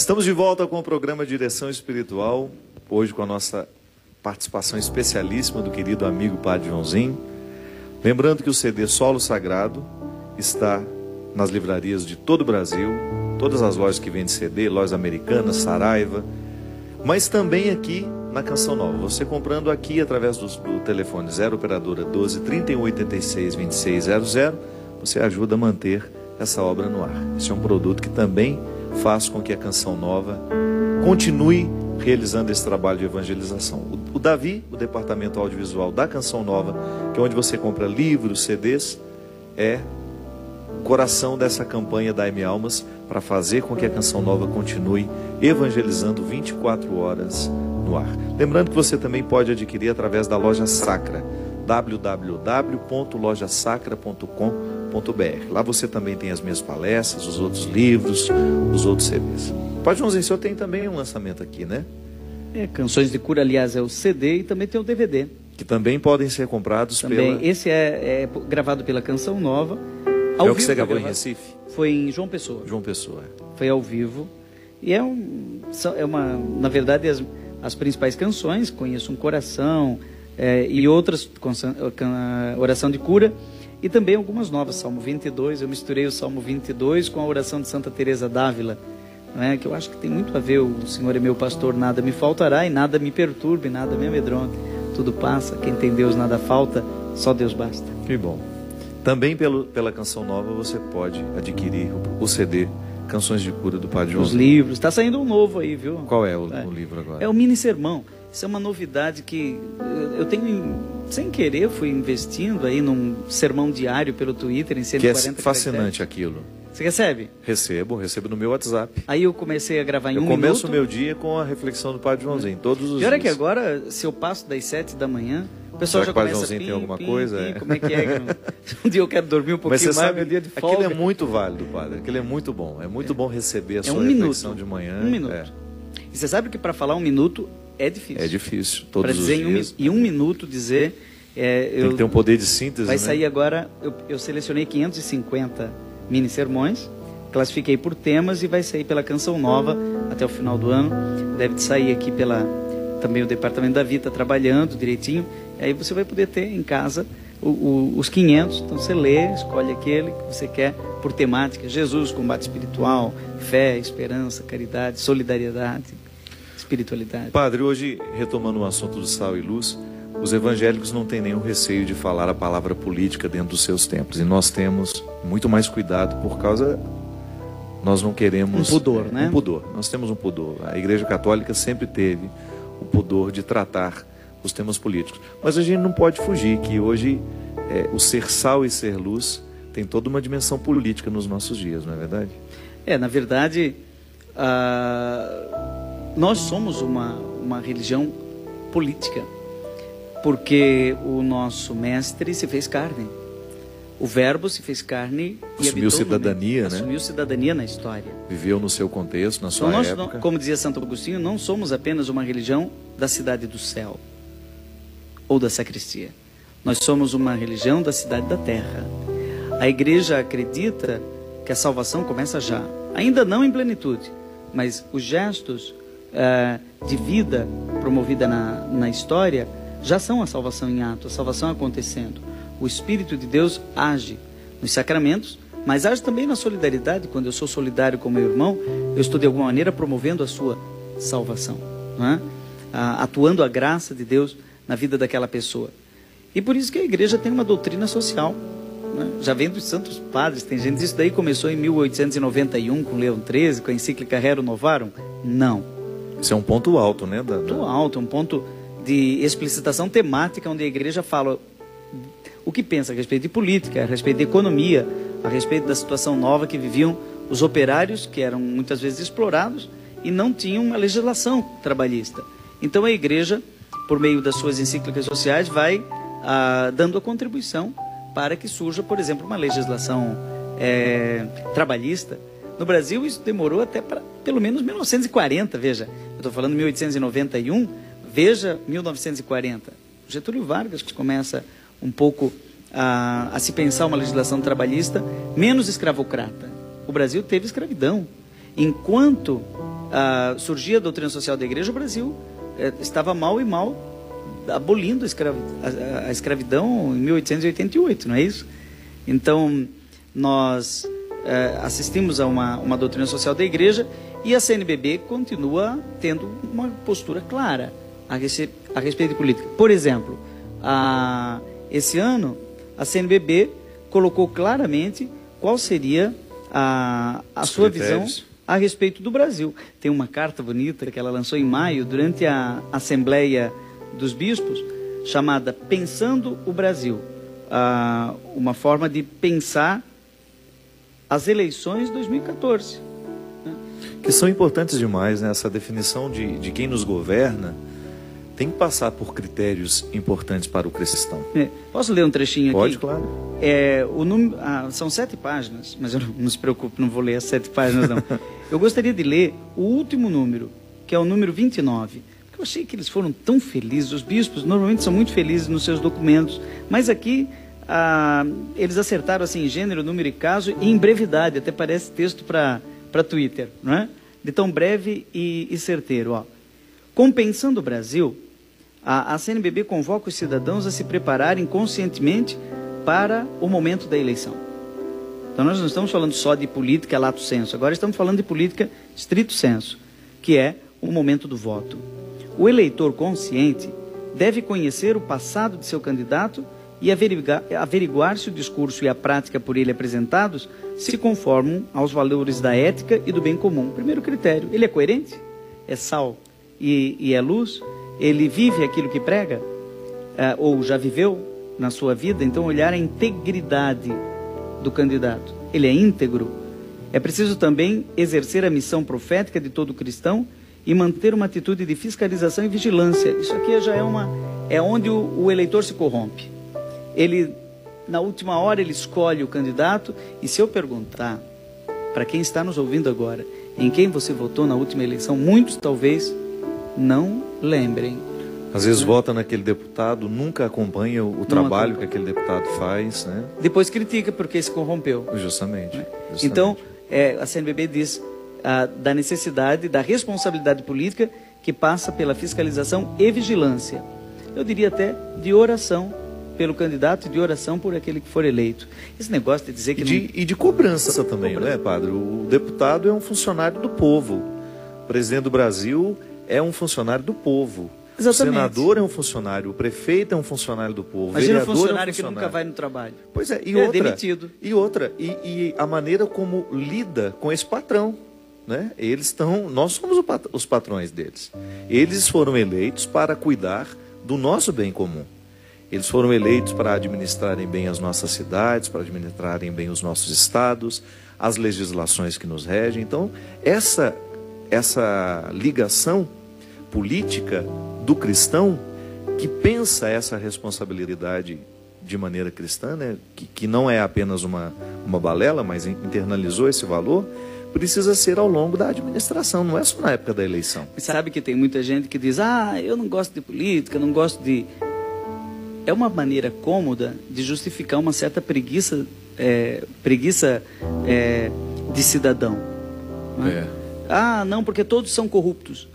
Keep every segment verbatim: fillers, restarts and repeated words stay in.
Estamos de volta com o programa Direção Espiritual, hoje com a nossa participação especialíssima do querido amigo Padre Joãozinho. Lembrando que o C D Solo Sagrado está nas livrarias de todo o Brasil, todas as lojas que vendem C D, lojas americanas, Saraiva, mas também aqui na Canção Nova. Você comprando aqui através do, do telefone zero operadora doze, trinta e um, oitenta e seis, vinte e seis zero zero, você ajuda a manter essa obra no ar. Esse é um produto que também faz com que a Canção Nova continue realizando esse trabalho de evangelização. O, o Davi, o departamento audiovisual da Canção Nova, que é onde você compra livros, C Ds, é o coração dessa campanha da M Almas para fazer com que a Canção Nova continue evangelizando vinte e quatro horas no ar. Lembrando que você também pode adquirir através da Loja Sacra, w w w ponto loja sacra ponto com ponto b r. Lá você também tem as minhas palestras, os outros livros, os outros C Ds. Padre Joãozinho, o senhor tem também um lançamento aqui, né? É, Canções de Cura, aliás, é o C D e também tem o D V D. Que também podem ser comprados também, pela... Esse é, é gravado pela Canção Nova. Ao é o que vivo, você gravou foi em Recife? Foi em João Pessoa. João Pessoa. Foi ao vivo. E é, um, é uma, na verdade, as, as principais canções, Conheço um Coração, é, e outras, Oração de Cura, e também algumas novas, Salmo vinte e dois, eu misturei o Salmo vinte e dois com a oração de Santa Teresa d'Ávila, né, que eu acho que tem muito a ver, o Senhor é meu pastor, nada me faltará, e nada me perturbe, nada me amedronte, tudo passa, quem tem Deus nada falta, só Deus basta. Que bom. Também pelo, pela Canção Nova você pode adquirir o, o C D Canções de Cura do Padre Joãozinho. Os livros, está saindo um novo aí, viu? Qual é o, é. o livro agora? É o Mini Sermão. Isso é uma novidade que eu tenho, sem querer, fui investindo aí num sermão diário pelo Twitter em cento e quarenta Que é fascinante aquilo. Você recebe? Recebo, recebo no meu WhatsApp. Aí eu comecei a gravar em eu um minuto. Eu começo minuto. o meu dia com a reflexão do Padre Joãozinho, todos os dias. E olha dias. que agora, se eu passo das sete da manhã, o pessoal Será já que o Padre começa Joãozinho pim, tem alguma pim, coisa? Pim, É. como é que é? Um dia eu quero dormir um pouquinho mais, sabe, meu dia de folga. Aquilo é muito válido, Padre. Aquilo é muito bom. É muito é. bom receber a é sua um reflexão minuto. de manhã. Um minuto. É. E você sabe que para falar um minuto é difícil. É difícil, todos pra dizer os dias. Em um, em um minuto dizer... É, Tem eu, que ter um poder de síntese, Vai né? sair agora, eu, eu selecionei quinhentos e cinquenta mini sermões, classifiquei por temas e vai sair pela Canção Nova até o final do ano. Deve sair aqui pela... Também o Departamento da Vida trabalhando direitinho. Aí você vai poder ter em casa o, o, os quinhentos. Então você lê, escolhe aquele que você quer por temática. Jesus, combate espiritual, fé, esperança, caridade, solidariedade, espiritualidade. Padre, hoje, retomando o assunto do sal e luz, os evangélicos não têm nenhum receio de falar a palavra política dentro dos seus templos. E nós temos muito mais cuidado por causa... Nós não queremos... Um pudor, é, né? Um pudor. Nós temos um pudor. A Igreja Católica sempre teve o pudor de tratar os temas políticos. Mas a gente não pode fugir que hoje é, o ser sal e ser luz tem toda uma dimensão política nos nossos dias, não é verdade? É, na verdade, uh, nós somos uma, uma religião política, porque o nosso mestre se fez carne. O Verbo se fez carne e assumiu cidadania, né? Assumiu cidadania na história. Viveu no seu contexto, na sua então, nós, época. Não, como dizia Santo Agostinho, não somos apenas uma religião da cidade do céu ou da sacristia. Nós somos uma religião da cidade da terra. A igreja acredita que a salvação começa já. Ainda não em plenitude, mas os gestos uh, de vida promovida na, na história já são a salvação em ato, a salvação acontecendo. O Espírito de Deus age nos sacramentos, mas age também na solidariedade. Quando eu sou solidário com meu irmão, eu estou de alguma maneira promovendo a sua salvação, não é? ah, atuando a graça de Deus na vida daquela pessoa. E por isso que a igreja tem uma doutrina social, né? Já vem dos santos padres, tem gente, isso daí começou em mil oitocentos e noventa e um com Leão treze, com a encíclica Rerum Novarum. Não. Isso é um ponto alto, né? Da, da... Ponto alto, um ponto de explicitação temática, onde a igreja fala o que pensa a respeito de política, a respeito de economia, a respeito da situação nova que viviam os operários, que eram muitas vezes explorados e não tinham uma legislação trabalhista. Então a igreja, por meio das suas encíclicas sociais, vai ah, dando a contribuição para que surja, por exemplo, uma legislação é, trabalhista. No Brasil isso demorou até para pelo menos mil novecentos e quarenta, veja, eu estou falando mil oitocentos e noventa e um, veja mil novecentos e quarenta. Getúlio Vargas que começa um pouco a, a se pensar uma legislação trabalhista menos escravocrata. O Brasil teve escravidão. Enquanto ah, surgia a doutrina social da igreja, o Brasil eh, estava mal e mal abolindo a, escravi a, a escravidão em mil oitocentos e oitenta e oito, não é isso? Então, nós eh, assistimos a uma, uma doutrina social da igreja e a C N B B continua tendo uma postura clara a, rece a respeito de política. Por exemplo, a, esse ano, a C N B B colocou claramente qual seria a, a sua visão a respeito do Brasil. Tem uma carta bonita que ela lançou em maio, durante a Assembleia dos Bispos, chamada Pensando o Brasil. Ah, uma forma de pensar as eleições de dois mil e quatorze. Né? Que são importantes demais, né? Essa definição de, de quem nos governa tem que passar por critérios importantes para o cristão. É, posso ler um trechinho aqui? Pode, claro. É, o número, ah, são sete páginas, mas eu não, não se preocupe, não vou ler as sete páginas, não. Eu gostaria de ler o último número, que é o número vinte e nove. Porque eu achei que eles foram tão felizes. Os bispos normalmente são muito felizes nos seus documentos, mas aqui ah, eles acertaram assim, gênero, número e caso, e em brevidade, até parece texto para para Twitter, não é? De tão breve e, e certeiro, ó. Compensando o Brasil, a, a C N B B convoca os cidadãos a se prepararem conscientemente para o momento da eleição. Então nós não estamos falando só de política lato sensu, agora estamos falando de política stricto sensu, que é o momento do voto. O eleitor consciente deve conhecer o passado de seu candidato e averiguar, averiguar se o discurso e a prática por ele apresentados se conformam aos valores da ética e do bem comum. Primeiro critério, ele é coerente? É sal e, e é luz? Ele vive aquilo que prega? Ah, ou já viveu na sua vida? Então olhar a integridade do candidato. Ele é íntegro? É preciso também exercer a missão profética de todo cristão e manter uma atitude de fiscalização e vigilância. Isso aqui já é uma é onde o, o eleitor se corrompe. Ele, na última hora, ele escolhe o candidato, e se eu perguntar para quem está nos ouvindo agora, em quem você votou na última eleição, muitos talvez não lembrem. Às vezes, né, vota naquele deputado, nunca acompanha o, o trabalho acompanha. que aquele deputado faz, né? Depois critica porque se corrompeu. Justamente. Né? justamente. Então, é, a C N B B diz ah, da necessidade, da responsabilidade política que passa pela fiscalização e vigilância. Eu diria até de oração pelo candidato e de oração por aquele que for eleito. Esse negócio de dizer que... E de, não... e de cobrança também, cobrança. né, padre? O deputado é um funcionário do povo. O presidente do Brasil é um funcionário do povo. Exatamente. O senador é um funcionário, o prefeito é um funcionário do povo. Imagina o um funcionário, é um funcionário que nunca vai no trabalho. Pois é, e é outra, demitido. E outra, e, e a maneira como lida com esse patrão, né? Eles estão, nós somos os patrões deles. Eles foram eleitos para cuidar do nosso bem comum. Eles foram eleitos para administrarem bem as nossas cidades, para administrarem bem os nossos estados, as legislações que nos regem. Então, essa, essa ligação política do cristão, que pensa essa responsabilidade de maneira cristã, né? que, que não é apenas uma, uma balela, mas internalizou esse valor, precisa ser ao longo da administração, não é só na época da eleição. Sabe que tem muita gente que diz, ah, eu não gosto de política, não gosto de... É uma maneira cômoda de justificar uma certa preguiça, é, preguiça é, de cidadão. Não é? É. Ah, não, porque todos são corruptos.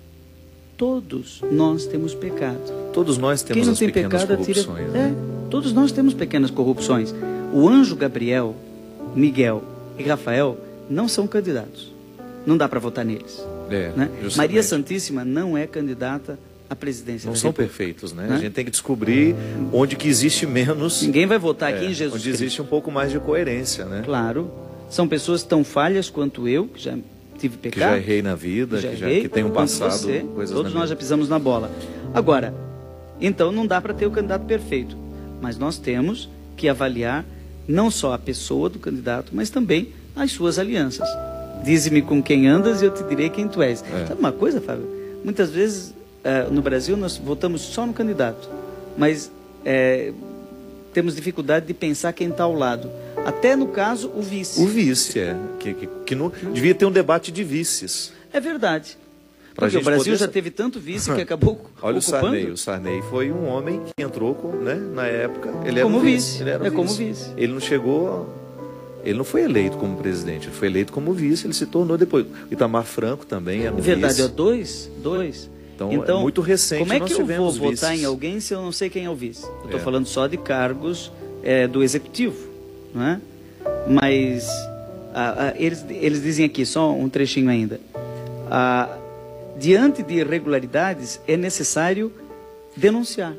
Todos nós temos pecado. Todos nós temos as pequenas pecado, corrupções. Atira... Né? É, todos nós temos pequenas corrupções. O anjo Gabriel, Miguel e Rafael não são candidatos. Não dá para votar neles. É, né? Maria Santíssima não é candidata à presidência não da são República. perfeitos, né? né? A gente tem que descobrir onde que existe menos... Ninguém vai votar aqui é, em Jesus onde Cristo. existe um pouco mais de coerência, né? Claro. São pessoas tão falhas quanto eu, que já tive pecado. Que já errei na vida, que, já que, já, errei, que tem um passado, você, coisas todos na nós vida. já pisamos na bola. Agora, então não dá para ter o candidato perfeito, mas nós temos que avaliar não só a pessoa do candidato, mas também as suas alianças. Dize-me com quem andas e eu te direi quem tu és. É. Sabe uma coisa, Fábio? Muitas vezes uh, no Brasil nós votamos só no candidato, mas é, temos dificuldade de pensar quem está ao lado. Até no caso, o vice. O vice, é. Que, que, que não, devia ter um debate de vices. É verdade. Porque o Brasil poder... já teve tanto vice que acabou Olha ocupando. o Sarney. O Sarney foi um homem que entrou com, né, na época. Ele como era um vice. vice. Ele era um é vice. como vice. Ele não chegou Ele não foi eleito como presidente, ele foi eleito como vice, ele se tornou depois. Itamar Franco também era um Verdade, vice. é dois, dois. Então, então é muito recente. Como é nós que eu vou vices. votar em alguém se eu não sei quem é o vice? Eu estou É. falando só de cargos é, do executivo, não é? Mas a, a, eles, eles dizem aqui, só um trechinho ainda. A, diante de irregularidades é necessário denunciar.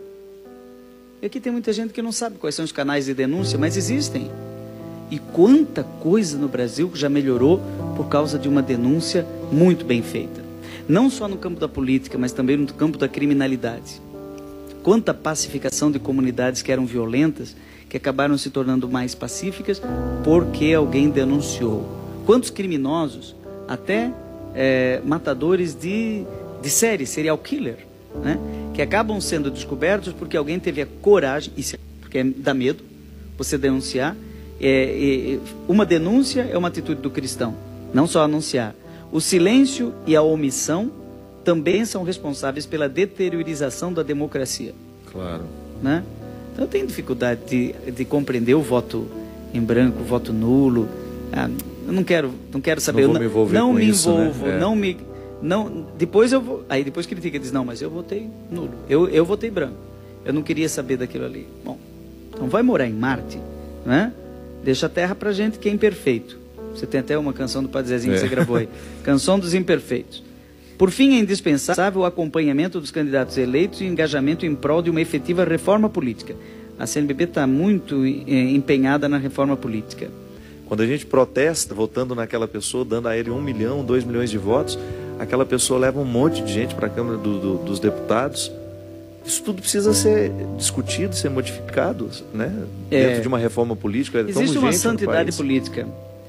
E aqui tem muita gente que não sabe quais são os canais de denúncia, mas existem. E quanta coisa no Brasil que já melhorou por causa de uma denúncia muito bem feita. Não só no campo da política, mas também no campo da criminalidade. Quanta pacificação de comunidades que eram violentas, que acabaram se tornando mais pacíficas porque alguém denunciou. Quantos criminosos, até é, matadores de, de série, serial killer, né? Que acabam sendo descobertos porque alguém teve a coragem, isso, porque dá medo você denunciar. É, é, uma denúncia é uma atitude do cristão, não só anunciar. O silêncio e a omissão também são responsáveis pela deteriorização da democracia. Claro. Né? Então eu tenho dificuldade de, de compreender o voto em branco, o voto nulo. Ah, eu não quero, não quero saber. Não vou me envolver não com me isso, envolvo, né? É. não me, não. Depois eu vou. Aí depois critica, diz não, mas eu votei nulo. Eu, eu votei branco. Eu não queria saber daquilo ali. Bom, então vai morar em Marte, né? Deixa a Terra pra gente que é imperfeito. Você tem até uma canção do Padre Zezinho que É. você gravou aí. Canção dos Imperfeitos. Por fim, é indispensável o acompanhamento dos candidatos eleitos e o engajamento em prol de uma efetiva reforma política. A C N B B está muito eh, empenhada na reforma política. Quando a gente protesta, votando naquela pessoa, dando a ele um milhão, dois milhões de votos, aquela pessoa leva um monte de gente para a Câmara do, do, dos Deputados. Isso tudo precisa ser discutido, ser modificado, né? É. Dentro de uma reforma política. É tão Existe uma urgente no santidade país. política.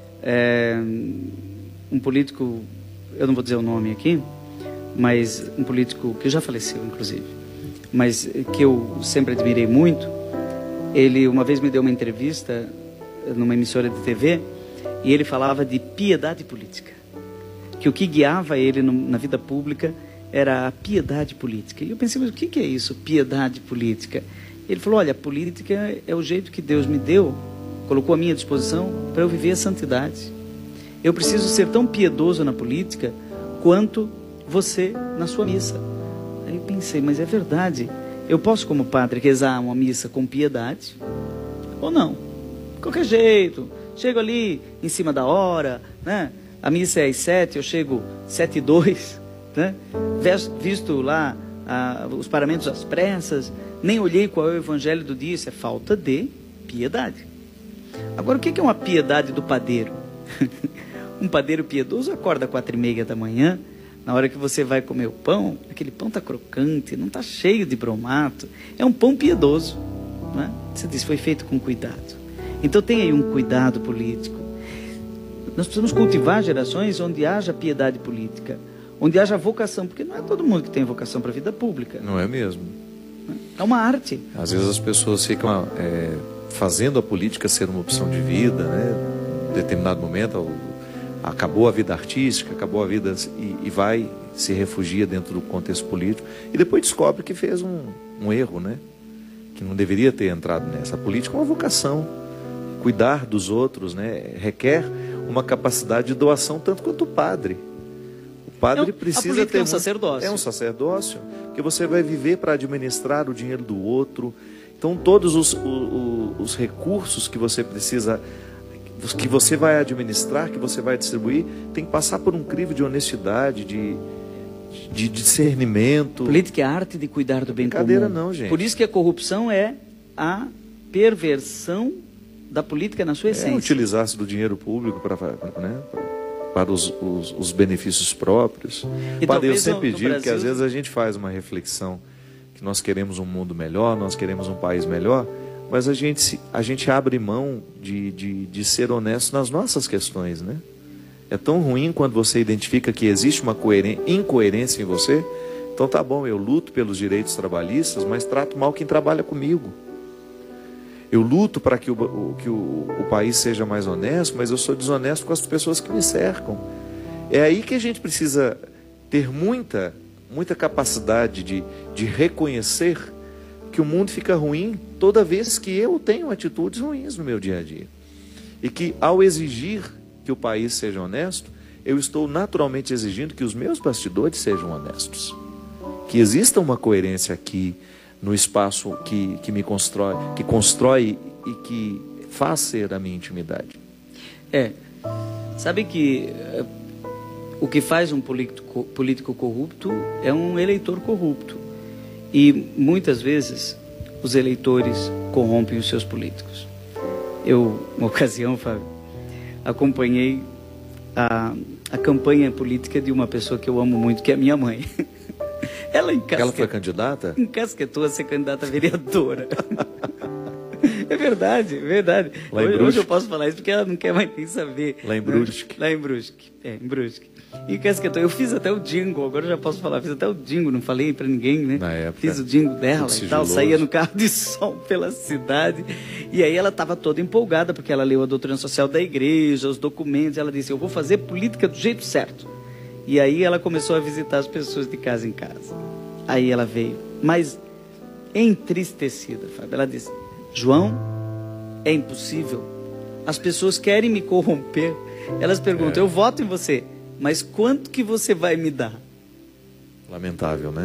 É, um político, eu não vou dizer o nome aqui, mas um político que já faleceu, inclusive, mas que eu sempre admirei muito, ele uma vez me deu uma entrevista numa emissora de T V e ele falava de piedade política, que o que guiava ele no, na vida pública era a piedade política. E eu pensei, mas o que, que é isso, piedade política? Ele falou, olha, a política é o jeito que Deus me deu, colocou à minha disposição para eu viver a santidade. Eu preciso ser tão piedoso na política quanto você na sua missa. Aí eu pensei, mas é verdade. Eu posso, como padre, rezar uma missa com piedade ou não? De qualquer jeito. Chego ali em cima da hora, né? A missa é às sete, eu chego sete e dois, né? Visto lá ah, os paramentos às pressas, nem olhei qual é o evangelho do dia. Isso é falta de piedade. Agora, o que é uma piedade do padeiro? Um padeiro piedoso acorda às quatro e meia da manhã, na hora que você vai comer o pão, aquele pão está crocante, não está cheio de bromato, é um pão piedoso, não é? Você diz, foi feito com cuidado. Então tem aí um cuidado político. Nós precisamos cultivar gerações onde haja piedade política, onde haja vocação, porque não é todo mundo que tem vocação para a vida pública. Não é mesmo? É uma arte. Às vezes as pessoas ficam é, fazendo a política ser uma opção de vida, né? Em determinado momento, acabou a vida artística, acabou a vida e, e vai, se refugia dentro do contexto político e depois descobre que fez um, um erro, né? Que não deveria ter entrado nessa. A política é uma vocação. Cuidar dos outros, né? Requer uma capacidade de doação tanto quanto o padre. O padre Não, precisa a política ter é um sacerdócio. É um sacerdócio, que você vai viver para administrar o dinheiro do outro. Então todos os, os, os recursos que você precisa, que você vai administrar, que você vai distribuir, tem que passar por um crivo de honestidade, de, de discernimento. Política é a arte de cuidar do bem comum. Brincadeira não, gente. Por isso que a corrupção é a perversão da política na sua É essência. utilizar-se do dinheiro público para, né, para os, os, os benefícios próprios. E Padre, eu talvez sempre no- no digo que Brasil- às vezes a gente faz uma reflexão que nós queremos um mundo melhor, nós queremos um país melhor, mas a gente, se- a gente abre mão de, de, de ser honesto nas nossas questões, né? É tão ruim quando você identifica que existe uma coeren- incoerência em você. Então tá bom, eu luto pelos direitos trabalhistas, mas trato mal quem trabalha comigo. Eu luto para que, o, o, que o, o país seja mais honesto, mas eu sou desonesto com as pessoas que me cercam. É aí que a gente precisa ter muita, muita capacidade de, de reconhecer que o mundo fica ruim toda vez que eu tenho atitudes ruins no meu dia a dia. E que, ao exigir que o país seja honesto, eu estou naturalmente exigindo que os meus bastidores sejam honestos. Que exista uma coerência aqui no espaço que, que me constrói, que constrói e que faz ser a minha intimidade. É, sabe que uh, o que faz um político, político corrupto é um eleitor corrupto. E muitas vezes os eleitores corrompem os seus políticos. Eu, uma ocasião, Fábio, acompanhei a, a campanha política de uma pessoa que eu amo muito, que é a minha mãe. Ela, encasquet... Ela foi candidata? Encasquetou a ser candidata a vereadora. É verdade, é verdade. Hoje, hoje eu posso falar isso porque ela não quer mais nem saber. Lá em Brusque. Lá em Brusque, é, em Brusque. E encasquetou. Eu fiz até o jingle, agora eu já posso falar, fiz até o jingle, não falei pra ninguém, né? Na época. Fiz o jingle dela e tal, saía no carro de som pela cidade. E aí ela estava toda empolgada, porque ela leu a doutrina social da igreja, os documentos, ela disse, eu vou fazer política do jeito certo. E aí ela começou a visitar as pessoas de casa em casa. Aí ela veio, mas entristecida, Fábio. Ela disse, João, é impossível. As pessoas querem me corromper. Elas perguntam, é. eu voto em você, mas quanto que você vai me dar? Lamentável, né?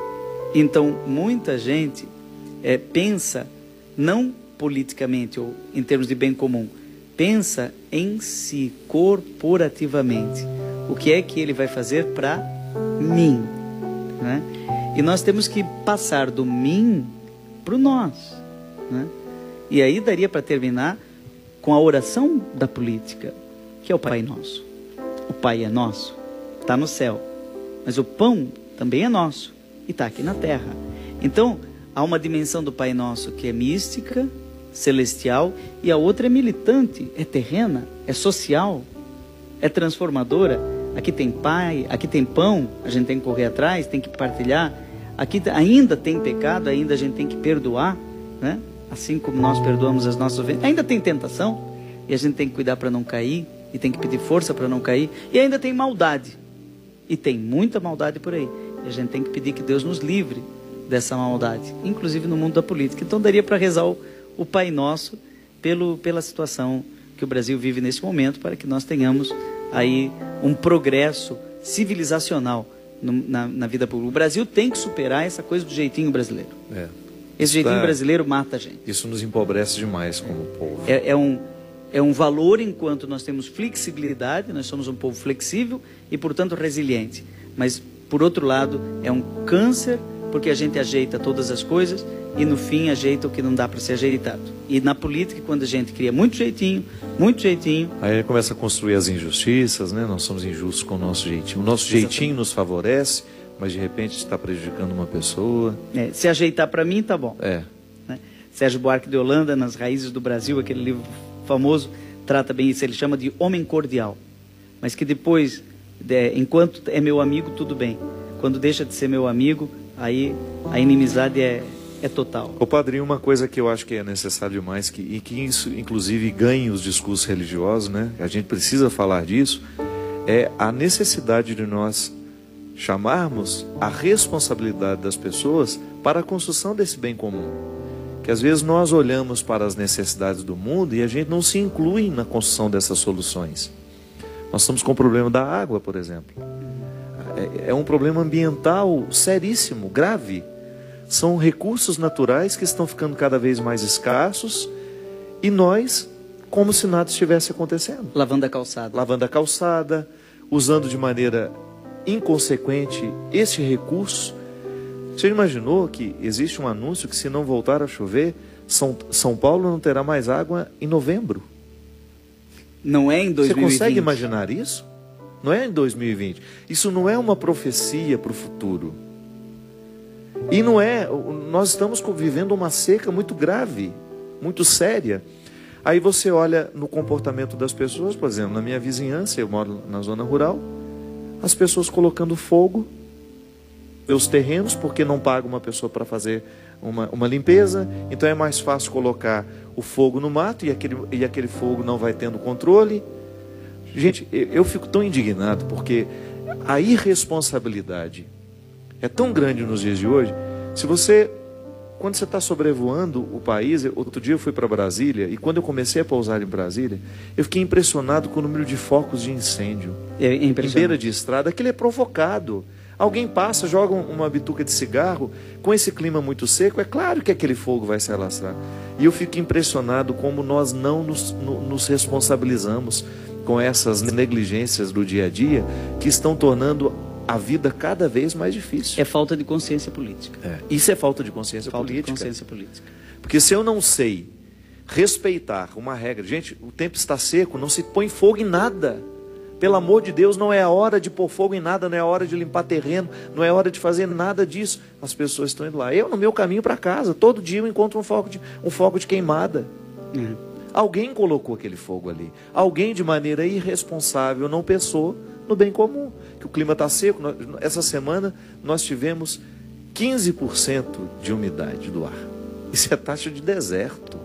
Então, muita gente é, pensa, não politicamente ou em termos de bem comum, pensa em si, corporativamente. O que é que ele vai fazer para mim? Né? E nós temos que passar do mim para o nós. Né? E aí daria para terminar com a oração da política, que é o Pai Nosso. O Pai é nosso, está no céu, mas o pão também é nosso e está aqui na terra. Então, há uma dimensão do Pai Nosso que é mística, celestial, e a outra é militante, é terrena, é social, é transformadora. Aqui tem pai, aqui tem pão, a gente tem que correr atrás, tem que partilhar. Aqui ainda tem pecado, ainda a gente tem que perdoar, né? Assim como nós perdoamos as nossas ofensas. Ainda tem tentação, e a gente tem que cuidar para não cair, e tem que pedir força para não cair. E ainda tem maldade, e tem muita maldade por aí. E a gente tem que pedir que Deus nos livre dessa maldade, inclusive no mundo da política. Então daria para rezar o, o Pai Nosso pelo, pela situação que o Brasil vive nesse momento, para que nós tenhamos aí um progresso civilizacional no, na, na vida pública. O Brasil tem que superar essa coisa do jeitinho brasileiro. É. Esse jeitinho tá... brasileiro mata a gente. Isso nos empobrece demais como povo. É, é, um, é um valor enquanto nós temos flexibilidade, nós somos um povo flexível e, portanto, resiliente. Mas, por outro lado, é um câncer, porque a gente ajeita todas as coisas e, no fim, ajeita o que não dá para ser ajeitado. E na política, quando a gente cria muito jeitinho, muito jeitinho... Aí começa a construir as injustiças, né? Nós somos injustos com o nosso jeitinho. O nosso Exatamente. Jeitinho nos favorece, mas de repente está prejudicando uma pessoa. É, se ajeitar para mim, tá bom. É. Né? Sérgio Buarque de Holanda, Nas Raízes do Brasil, aquele livro famoso, trata bem isso. Ele chama de homem cordial. Mas que depois, é, enquanto é meu amigo, tudo bem. Quando deixa de ser meu amigo, aí a inimizade é... é total. Ô padrinho, uma coisa que eu acho que é necessário demais, que, e que isso inclusive ganhe os discursos religiosos, né? A gente precisa falar disso, é a necessidade de nós chamarmos a responsabilidade das pessoas para a construção desse bem comum. Que às vezes nós olhamos para as necessidades do mundo e a gente não se inclui na construção dessas soluções. Nós estamos com o problema da água, por exemplo. É, é um problema ambiental seríssimo, grave. São recursos naturais que estão ficando cada vez mais escassos e nós, como se nada estivesse acontecendo. Lavando a calçada. Lavando a calçada, usando de maneira inconsequente esse recurso. Você imaginou que existe um anúncio que se não voltar a chover, São, São Paulo não terá mais água em novembro? Não é em dois mil e vinte. Você consegue imaginar isso? Não é em dois mil e vinte. Isso não é uma profecia para o futuro. E não é, nós estamos vivendo uma seca muito grave, muito séria. Aí você olha no comportamento das pessoas, por exemplo, na minha vizinhança, eu moro na zona rural, as pessoas colocando fogo nos terrenos, porque não paga uma pessoa para fazer uma, uma limpeza, então é mais fácil colocar o fogo no mato e aquele, e aquele fogo não vai tendo controle. Gente, eu, eu fico tão indignado, porque a irresponsabilidade é tão grande nos dias de hoje. Se você quando você está sobrevoando o país, outro dia eu fui para Brasília, e quando eu comecei a pousar em Brasília, eu fiquei impressionado com o número de focos de incêndio. É em beira de estrada, aquilo é provocado. Alguém passa, joga uma bituca de cigarro, com esse clima muito seco, é claro que aquele fogo vai se alastrar. E eu fico impressionado como nós não nos, no, nos responsabilizamos com essas negligências do dia a dia, que estão tornando a vida cada vez mais difícil. É falta de consciência política. É. Isso é falta de consciência falta política. De consciência política. Porque se eu não sei respeitar uma regra, gente, o tempo está seco, não se põe fogo em nada. Pelo amor de Deus, não é a hora de pôr fogo em nada, não é a hora de limpar terreno, não é a hora de fazer nada disso. As pessoas estão indo lá. Eu, no meu caminho para casa, todo dia eu encontro um foco de, um foco de queimada. Uhum. Alguém colocou aquele fogo ali. Alguém, de maneira irresponsável, não pensou no bem comum. Que o clima está seco. Essa semana, nós tivemos quinze por cento de umidade do ar. Isso é taxa de deserto.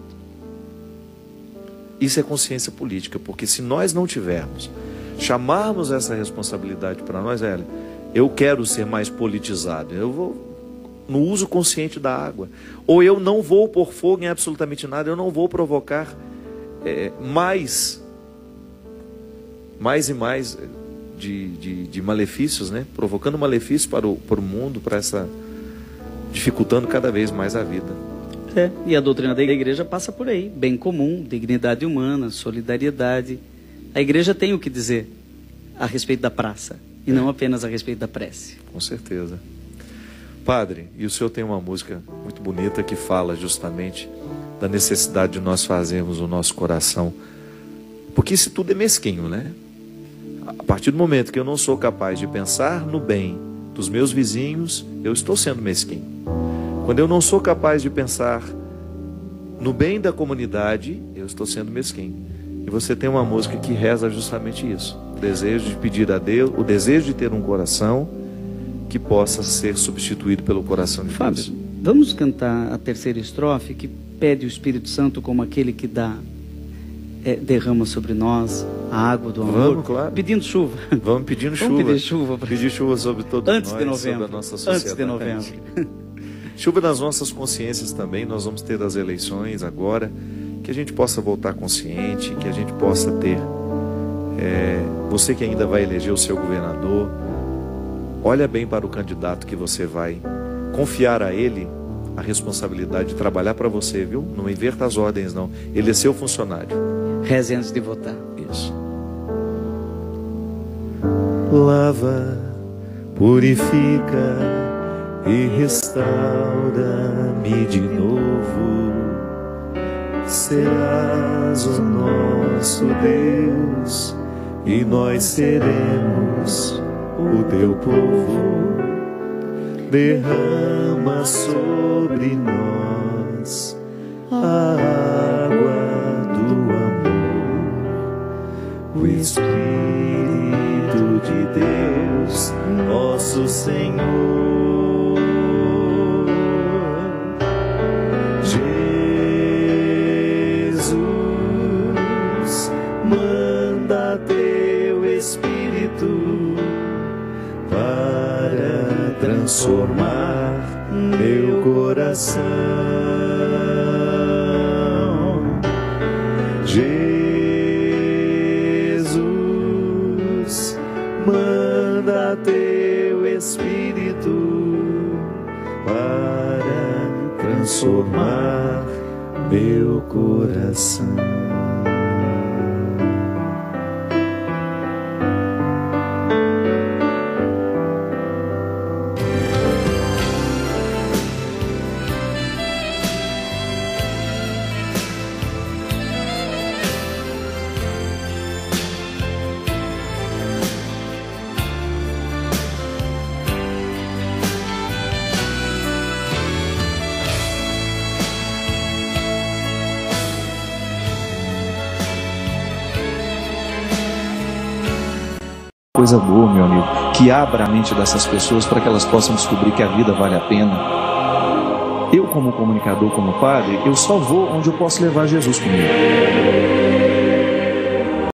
Isso é consciência política, porque se nós não tivermos, chamarmos essa responsabilidade para nós, olha, eu quero ser mais politizado, eu vou no uso consciente da água, ou eu não vou pôr fogo em absolutamente nada, eu não vou provocar é, mais, mais e mais de, de, de malefícios, né? Provocando malefícios para o, para o mundo, para essa, dificultando cada vez mais a vida. É, e a doutrina da igreja passa por aí, bem comum, dignidade humana, solidariedade. A igreja tem o que dizer a respeito da praça, e é. não apenas a respeito da prece. Com certeza. Padre, e o senhor tem uma música muito bonita que fala justamente da necessidade de nós fazermos o nosso coração, porque isso tudo é mesquinho, né? A partir do momento que eu não sou capaz de pensar no bem dos meus vizinhos, eu estou sendo mesquinho. Quando eu não sou capaz de pensar no bem da comunidade, eu estou sendo mesquinho. E você tem uma música que reza justamente isso. O desejo de pedir a Deus, o desejo de ter um coração que possa ser substituído pelo coração de Fábio, Deus. Vamos cantar a terceira estrofe, que pede o Espírito Santo como aquele que dá, é, derrama sobre nós a água do amor. Vamos, claro. Pedindo chuva. Vamos pedindo chuva. Vamos pedir chuva. Pra... Pedir chuva sobre todos Antes nós, de novembro. sobre a nossa sociedade. Antes de novembro. Chuva nas nossas consciências também. Nós vamos ter as eleições agora, que a gente possa voltar consciente, que a gente possa ter é, você que ainda vai eleger o seu governador, olha bem para o candidato que você vai confiar a ele a responsabilidade de trabalhar para você, viu? Não inverta as ordens, não. Ele é seu funcionário. Reze antes de votar. Isso. Lava, purifica e restaura-me de novo. Serás o nosso Deus e nós seremos o teu povo. Derrama sobre nós a água do amor, o Espírito de Deus, nosso Senhor. Jesus, manda teu Espírito para transformar meu coração. Jesus, manda teu Espírito para transformar meu coração. Coisa boa, meu amigo, que abra a mente dessas pessoas para que elas possam descobrir que a vida vale a pena. Eu, como comunicador, como padre, eu só vou onde eu posso levar Jesus comigo.